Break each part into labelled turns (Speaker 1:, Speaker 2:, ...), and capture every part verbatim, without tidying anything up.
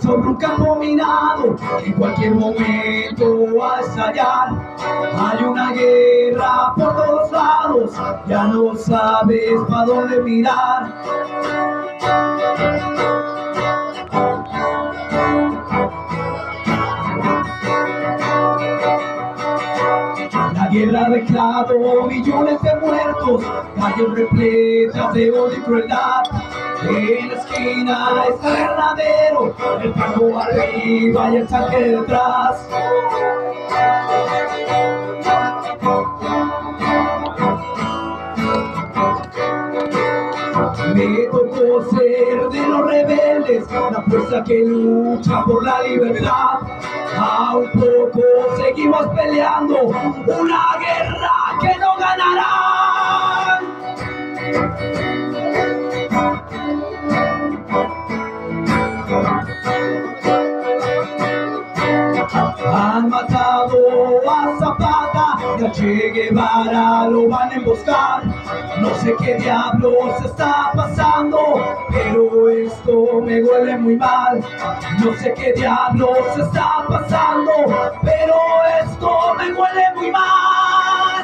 Speaker 1: sobre un campo minado que en cualquier momento va a estallar. Hay una guerra por todos lados, ya no sabes para dónde mirar. La guerra ha dejado millones de muertos, calles repletas de odio y crueldad. En la esquina está el granadero, el tango arriba y el tanque detrás. Me tocó ser de los rebeldes, la fuerza que lucha por la libertad. A un poco seguimos peleando, una guerra que no ganarán. Han matado a Zapata y a Che Guevara lo van a emboscar. No sé qué diablos está pasando, pero esto me huele muy mal. No sé qué diablos está pasando, pero esto me huele muy mal.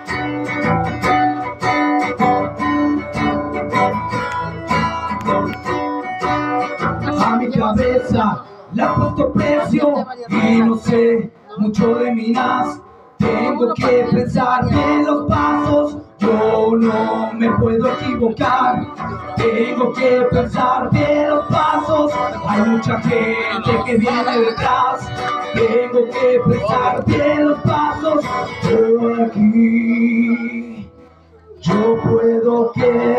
Speaker 1: A mi cabeza le ha puesto precio y no sé mucho de minas. Tengo que pensar bien los pasos, yo no me puedo equivocar. Tengo que pensar bien los pasos, hay mucha gente que viene detrás. Tengo que pensar bien los pasos, yo aquí, yo puedo quedar.